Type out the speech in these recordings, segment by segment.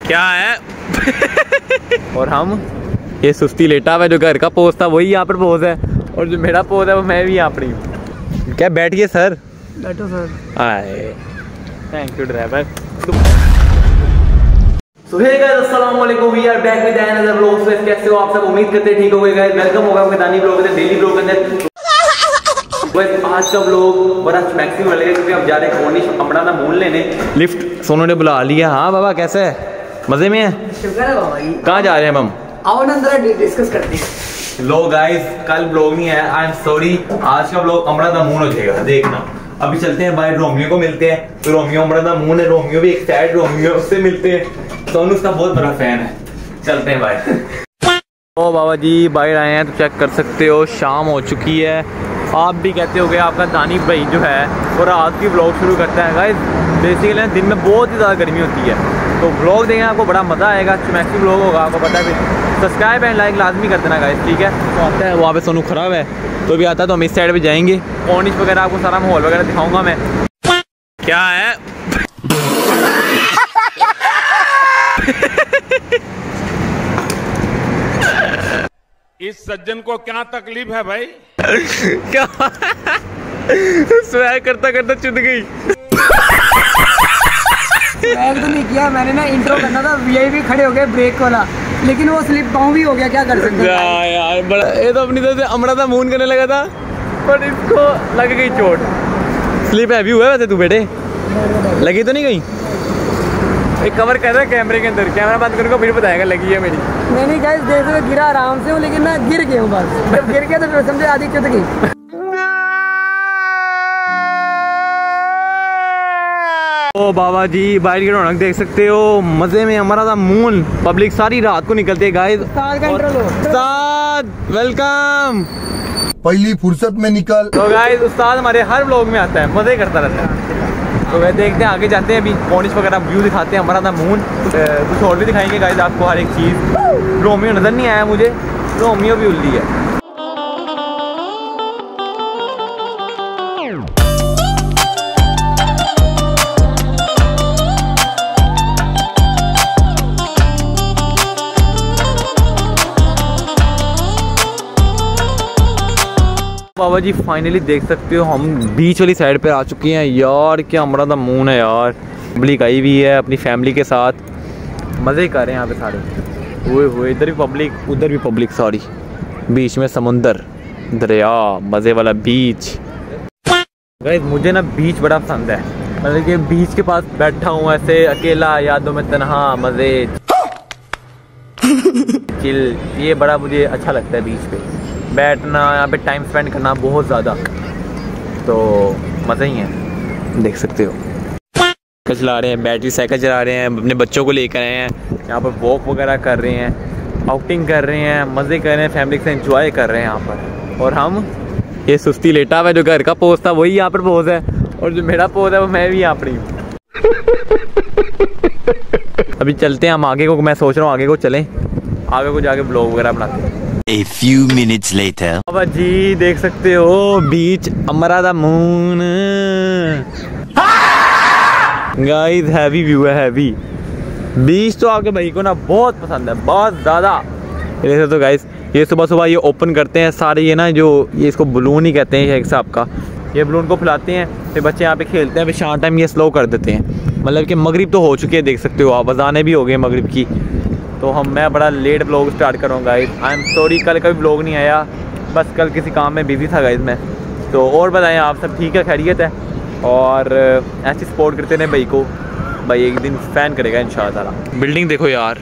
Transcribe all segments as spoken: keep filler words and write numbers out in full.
क्या है और हम ये सुस्ती लेटा हुआ है, जो घर का पोज था वही यहाँ पर पोज है, और जो मेरा पोज है वो मैं भी यहाँ पर हूँ। क्या बैठिए सर। बैठो सर। आए thank you driver. So hey guys अस्सलाम वालेकुम, we are back with another vlog. कैसे हो आप सब? उम्मीद करते हैं ठीक हो गए गाइस। वेलकम होगा आपके दानी व्लॉग के डेली व्लॉग के अंदर। बस आज का व्लॉग बड़ा मैक्सिमम लगेगा क्योंकि अब जा रहे हैं कोनिश अपना ना मूल लेने। लिफ्ट सोनू ने बुला लिया। हाँ बाबा कैसे है? मजे में है? शुक्र है बाबा जी। कहाँ जा रहे हैं हम? आओ ना अंदर डिस्कस करते हैं। लो गाइस कल व्लॉग नहीं है, आई एम सॉरी। आज का व्लॉग अमरा दा मून हो जाएगा, देखना। अभी चलते हैं भाई, रोमियो को मिलते हैं। तो रोमियो अमरा दा मून है, रोमियो भी एक साइड रोमियो, उससे मिलते हैं। सोनू उसका बहुत बड़ा फैन है। चलते हैं भाई। ओ बाबा जी बाहर आए हैं तो चेक कर सकते हो, शाम हो चुकी है। आप भी कहते हो आपका दानी भाई जो है वो रात की व्लॉग शुरू करता है गाइस। बेसिकली दिन में बहुत ही ज़्यादा गर्मी होती है, तो व्लॉग देखें आपको बड़ा मज़ा आएगा। चमैक्सी व्लॉग होगा, आपको पता है। सब्सक्राइब एंड लाइक लाजमी कर देना गाइस, ठीक है। तो आता है वहाँ पे सोनू खराब है, तो भी आता है तो हम इस साइड पे जाएंगे। कोनिश वगैरह आपको सारा माहौल वगैरह दिखाऊंगा मैं। क्या है इस सज्जन को क्या तकलीफ है भाई? क्या स्वैग करता करता चुद गई। स्वैग तो नहीं किया मैंने ना, इंट्रो करना था, वीआईपी खड़े हो गए ब्रेक वाला, लेकिन वो स्लिप पाँव भी हो गया। क्या कर सकते हैं यार, बड़ा ये तो अपनी तरफ से अमरा दा मून करने लगा था, पर इसको लग गई चोट। स्लिप हैवी हुआ वैसे तू बेटे? लगी तो नहीं गई? एक कवर कर रहा है कैमरे के अंदर, कैमरा बंद करके फिर बताएगा लगी है मेरी। नहीं नहीं गाइस, देख रहे गिरा आराम से हूँ, लेकिन मैं गिर गया हूँ बस। जब गिर गया तो फिर समझे आधी चुद गई। ओ बाबा जी बाहर की रौनक देख सकते हो, मजे में हमारा था मून। पब्लिक सारी रात को निकलती है गाइस। उस्ताद वेलकम, पहली फुर्सत में निकल। तो गाइस उस्ताद हमारे हर व्लॉग में आता है, मजे करता रहता है। तो वह देखते हैं आगे जाते हैं, अभी कोनिश वगैरह व्यू दिखाते हैं हमारा था मून। कुछ और भी दिखाएंगे गाइस आपको हर एक चीज़। रोमियो नजर नहीं आया मुझे, रोमियो भी उल्ली है। बाबा जी फाइनली देख सकते हो हम बीच वाली साइड पे आ चुके हैं यार। क्या हमारा दा मून है यार। पब्लिक आई हुई है अपनी फैमिली के साथ, मज़े कर रहे हैं यहाँ पे सारे। हुए हुए इधर भी पब्लिक उधर भी पब्लिक, सॉरी। बीच में समुंदर, दरिया, मज़े वाला बीच। गाइस मुझे ना बीच बड़ा पसंद है, मतलब कि बीच के पास बैठा हूँ ऐसे अकेला, यादों में तन्हा, मज़े चिल, ये बड़ा मुझे अच्छा लगता है। बीच पे बैठना, यहाँ पे टाइम स्पेंड करना बहुत ज़्यादा, तो मज़ा ही है। देख सकते हो चला रहे हैं, बैटरी साइकिल चला रहे हैं, अपने बच्चों को लेकर आए हैं, यहाँ पर वॉक वगैरह कर रहे हैं, आउटिंग कर रहे हैं, मज़े कर रहे हैं, फैमिली से एंजॉय कर रहे हैं यहाँ पर। और हम ये सुस्ती लेटा हुआ है, जो घर का पोज था वही यहाँ पर पोज है, और जो मेरा पोज है वो मैं भी यहाँ पर ही हूँ। अभी चलते हैं हम आगे को, मैं सोच रहा हूँ आगे को चलें, आगे को जाके ब्लॉग वगैरह बनाते हैं। A few minutes later. बाबा जी देख सकते हो बीच अमरा दा मून। गाइस हैवी व्यू है, हैवी बीच। तो आपके भाई को ना बहुत पसंद है, बहुत ज़्यादा। जैसे तो गाइस ये सुबह सुबह ये ओपन करते हैं सारे, ये ना जो ये इसको बलून ही कहते हैं एक हिसाब का। ये बलून को फैलाते हैं, फिर बच्चे यहाँ पे खेलते हैं, फिर शाम टाइम ये स्लो कर देते हैं। मतलब कि मगरिब तो हो चुकी है, देख सकते हो आप, अज़ानें भी हो गई मगरिब की। तो हम मैं बड़ा लेट ब्लॉग स्टार्ट करूँगा गाइस, आई एम सॉरी। कल का भी ब्लॉग नहीं आया, बस कल किसी काम में बिजी था गाइस मैं। तो और बताएं आप सब ठीक है, खैरियत है? और ऐसी सपोर्ट करते रहे भाई को, भाई एक दिन फ़ैन करेगा इंशाअल्लाह ताला। बिल्डिंग देखो यार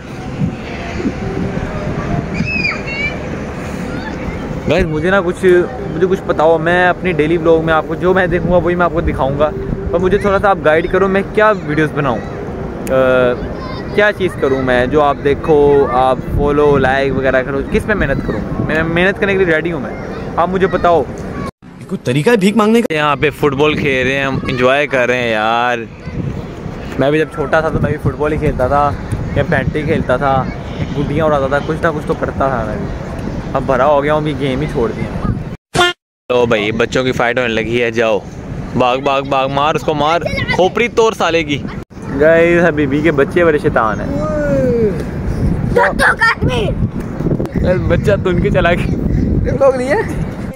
गाइस, मुझे ना कुछ मुझे कुछ बताओ। मैं अपनी डेली ब्लॉग में आपको जो मैं देखूँगा वही मैं आपको दिखाऊँगा, पर मुझे थोड़ा सा आप गाइड करो, मैं क्या वीडियोज़ बनाऊँ, क्या चीज़ करूं मैं, जो आप देखो, आप फॉलो लाइक वगैरह करो। किस पे मेहनत करूं मैं? मेहनत करने के लिए रेडी हूं मैं, आप मुझे बताओ। कोई तरीका है भीख मांगने का? यहाँ पे फुटबॉल खेल रहे हैं हम, इंजॉय कर रहे हैं यार। मैं भी जब छोटा था तो मैं भी फुटबॉल ही खेलता था, या पैंटी खेलता था, गुड्डियाँ उड़ाता था, कुछ ना कुछ तो करता था मैं भी। अब बड़ा हो गया हूँ, भी गेम ही छोड़ दिया। तो भाई बच्चों की फाइट होने लगी है, जाओ भाग भाग भाग, मार उसको मार, खोपड़ी तोड़ साले की। गाइस हबीबी के बच्चे बड़े शैतान हैं। बच्चा तुन के चला गया लोग नहीं है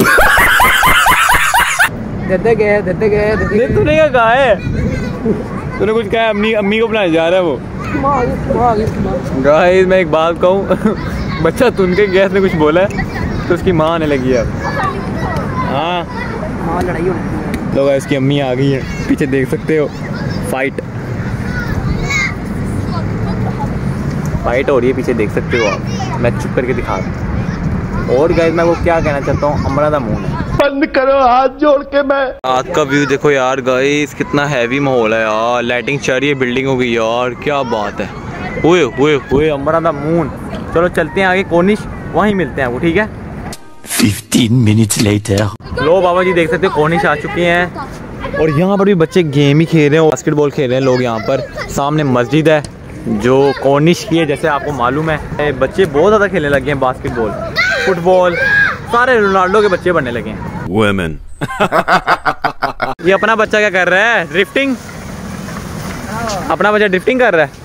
देते गए देते गए देते गए। तूने क्या कहा है? तूने कुछ कहा? अम्मी अम्मी को बनाया जा रहा है वो। गाइस मैं एक बात कहूँ, बच्चा तुन के गैस ने कुछ बोला है तो उसकी माँ आने लगी है अब। हाँ हाँ लड़ाई हो तो गाइस इसकी अम्मी आ गई है, पीछे देख सकते हो फाइट फाइट हो रही है, पीछे देख सकते हो आप। मैं चुप करके दिखा रहा हूँ। और गाइस मैं वो क्या कहना चाहता हूँ, अमरा दा मून है। बंद करो हाथ जोड़ के। मैं रात का व्यू देखो यार गाइस, कितना हैवी माहौल है यार। लाइटिंग चल रही है, बिल्डिंग हो गई यार, क्या बात है। हुए हुए हुए अमरा दा मून। चलो चलते हैं आगे कोनिश, वहीं मिलते हैं वो, ठीक है। Fifteen minutes later. लो बाबा जी देख सकते हो कोनिश आ चुके हैं और यहाँ पर भी बच्चे गेम ही खेल रहे हैं, बास्केटबॉल खेल रहे हैं लोग यहाँ पर। सामने मस्जिद है जो कोनिश की है, जैसे आपको मालूम है। बच्चे बहुत ज़्यादा खेलने लगे हैं बास्केटबॉल, फुटबॉल, सारे रोनाल्डो के बच्चे बनने लगे हैं। Women. ये अपना बच्चा क्या कर रहा है? ड्रिफ्टिंग। अपना बच्चा ड्रिफ्टिंग कर रहा है।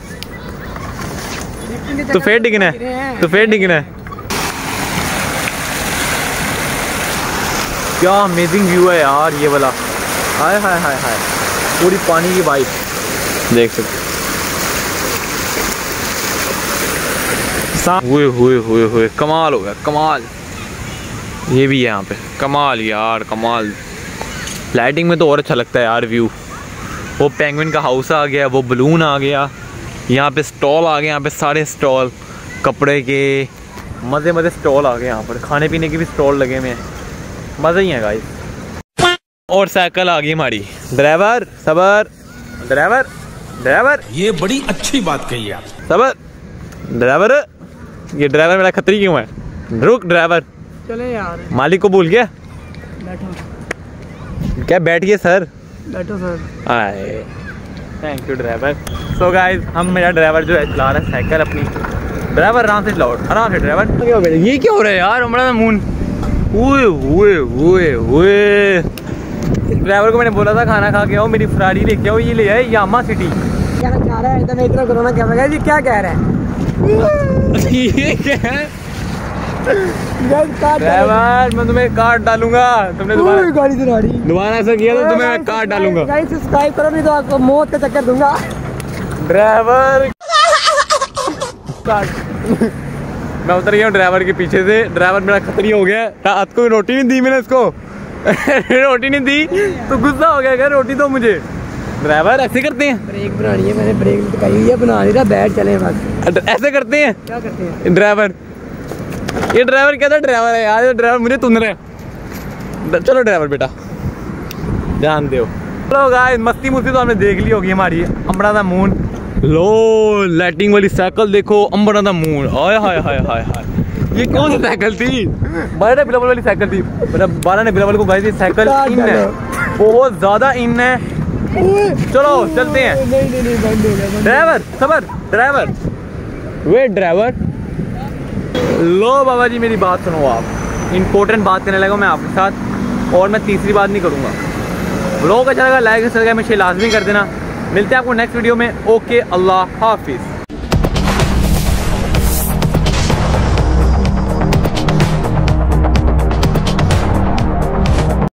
तो फिर डिगना है, तो फिर डिगना है। क्या अमेजिंग व्यू है यार ये वाला। हाय हाय हाय हाय, पूरी पानी की वाइब देख सकते। हुए हुए हुए हुए कमाल हो गया, कमाल। ये भी है यहाँ पे, कमाल यार कमाल। लाइटिंग में तो और अच्छा लगता है यार व्यू। वो पेंगुइन का हाउस आ गया, वो बलून आ गया, यहाँ पे स्टॉल आ गए, यहाँ पे सारे स्टॉल कपड़े के मज़े मज़े स्टॉल आ गए। यहाँ पर खाने पीने के भी स्टॉल लगे हुए हैं, मज़ा ही है गाइस। और साइकिल आ गई हमारी। ड्राइवर सबर, ड्राइवर ड्राइवर, ये बड़ी अच्छी बात कही आप। सबर ड्राइवर। ये ड्राइवर मेरा खतरी क्यों है? रुक ड्राइवर। चले यार, मालिक को भूल गया? बैठो क्या बैठ गए सर? बैठो सर। आए thank you driver. So guys हम, मेरा ड्राइवर जो है चला रहा है साइकिल अपनी। ड्राइवर आराम से चलाओ, आराम से ड्राइवर। ये क्या हो रहा है यार अमरा मून? हुए हुए हुए हुए। ड्राइवर को मैंने बोला था खाना खा के आओ, मेरी फरारी लेके आओ, ये ले आए यामा सिटी। क्या चाह रहा है? इतना इतना कोरोना क्या लगा जी, क्या कह रहा है? ये क्या है? ड्राइवर मैं तुम्हें काट डालूंगा, तुमने दोबारा गाड़ी चला रही, दोबारा ऐसा किया तो तुम्हें मैं काट डालूंगा। गाइस सब्सक्राइब करो, नहीं तो आपको मौत का चक्कर दूंगा। ड्राइवर मैं उतर गया हूँ ड्राइवर के पीछे से। ड्राइवर मेरा खतरी हो गया। रात को रोटी नहीं दी मैंने इसको रोटी नहीं दी तो गुस्सा हो गया, रोटी दो मुझे। ड्राइवर ऐसे करते हैं? ब्रेक बनानी है, मैंने ब्रेक लगाई हुई है, बना नहीं रहा, बैठ चले बस। ऐसे करते हैं? क्या करते हैं ड्राइवर? ये ड्राइवर क्या था? ड्राइवर है यार, ड्राइवर मुझे तुन रहे। चलो ड्राइवर बेटा ध्यान दो। चलो गाइस मस्ती मुस्ती तो हमने देख ली होगी हमारी। अमरा दा मून। लो लाइटिंग वाली साइकिल देखो, अमरा दा मून। हाय हाय हाय हाय हाय, ये कौन सी साइकिल थी? बारह ने बिलावल वाली साइकिल थी। मतलब बारह ने बिलावल को गाइस ये साइकिल इन है, बहुत ज्यादा इन है। चलो चलते हैं। ड्राइवर सबर, ड्राइवर वेट ड्राइवर। लो बाबा जी मेरी बात सुनो आप, इम्पोर्टेंट बात करने लगा मैं आपके साथ, और मैं तीसरी बात नहीं करूँगा। व्लॉग अच्छा लगा लाइक कर, मैं लाजमी कर देना। मिलते हैं आपको नेक्स्ट वीडियो में। ओके अल्लाह हाफिज़।